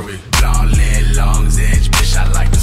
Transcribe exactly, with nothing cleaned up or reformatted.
me. Long leg, long edge, bitch, I like to